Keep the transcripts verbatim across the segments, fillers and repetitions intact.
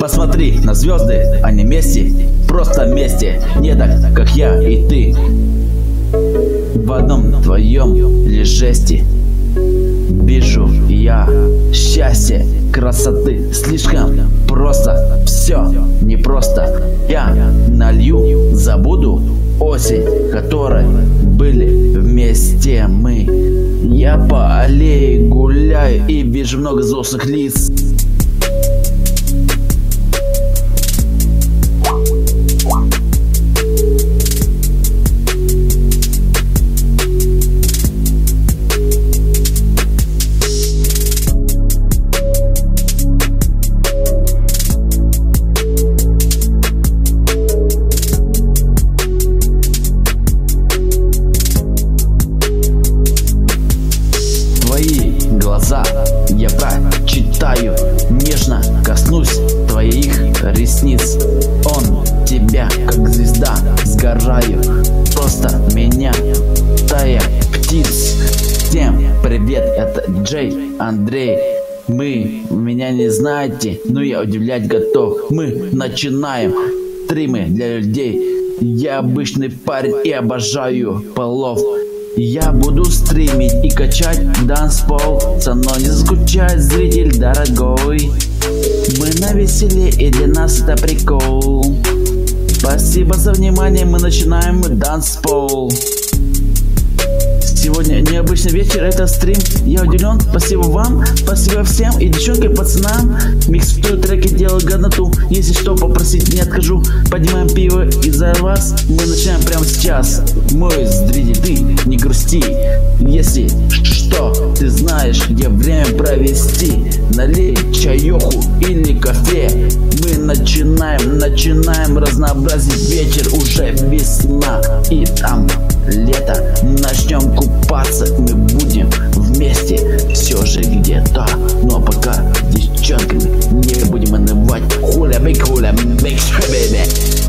Посмотри на звезды, они вместе, просто вместе, не так, как я и ты. В одном твоем лишь жесте вижу я счастье, красоты, слишком просто, все непросто. Я налью, забуду осень, которой были вместе мы. Я по аллее гуляю и вижу много взрослых лиц. Глаза я прочитаю, нежно коснусь твоих ресниц. Он тебя, как звезда, сгораю, просто меня тая птиц. Всем привет, это Джей, Андрей. Вы меня не знаете, но я удивлять готов. Мы начинаем стримы для людей. Я обычный парень и обожаю полов. Я буду стримить и качать данспол. Со мной не скучай, зритель дорогой. Мы на веселе, и для нас это прикол. Спасибо за внимание, мы начинаем данспол. Сегодня необычный вечер, это стрим. Я удивлен, спасибо вам, спасибо всем и девчонкам, и пацанам. Миксую треки, делаю годноту. Если что, попросить не откажу. Поднимаем пиво из-за вас. Мы начинаем прямо сейчас. Мой зритель, ты не грусти. Если что, ты знаешь, где время провести. Налей чаеху или кофе. Мы начинаем, начинаем разнообразить вечер. Уже весна и там лето. Начнем купаться, мы будем вместе все же где-то. Но пока с девчонками не будем унывать. Хуля бик, хуля бик, бэйби.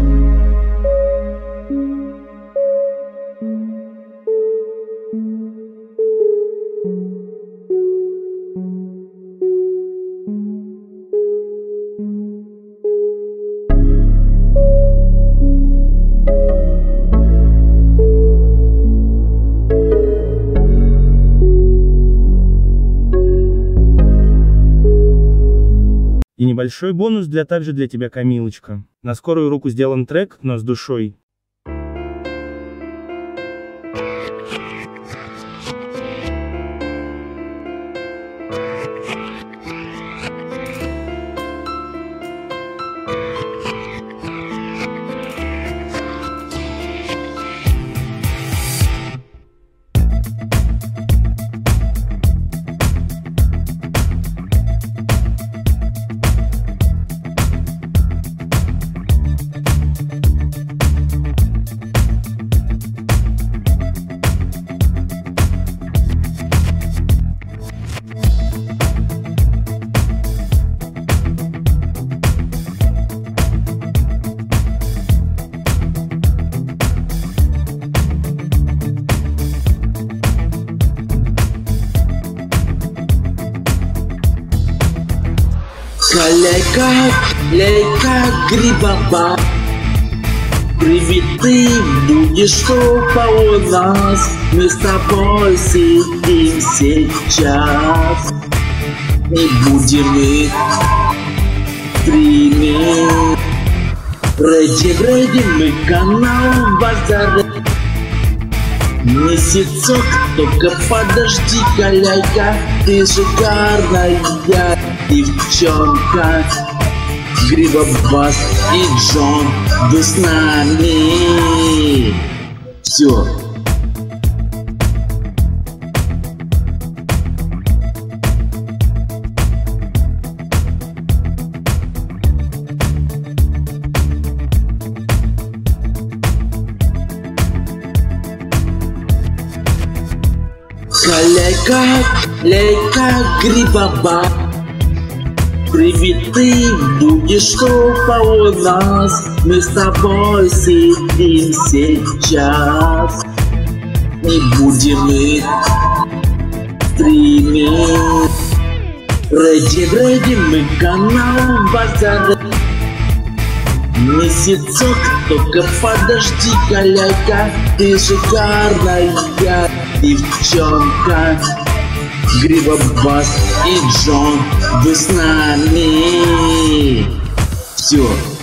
И небольшой бонус для также для тебя, Камилочка. На скорую руку сделан трек, но с душой. Колейка, лейка, грибоба. Привет, ты будешь топа у нас. Мы с тобой сидим сейчас. И будем их стримить. Реди, реди, мы канал базар. Месяцок, только подожди, коляйка. Ты шикарная девчонка. Грибобас и Джон, вы с нами. Все. Колейка, лейка, грибоба. Привет, ты будешь топа у нас. Мы с тобой сидим сейчас. И будем их стримить. Реди, реди, мы канал базар. месяцок, только подожди, коляйка, ты шикарная девчонка. Грива, Бас и Джон, вы с нами. Все.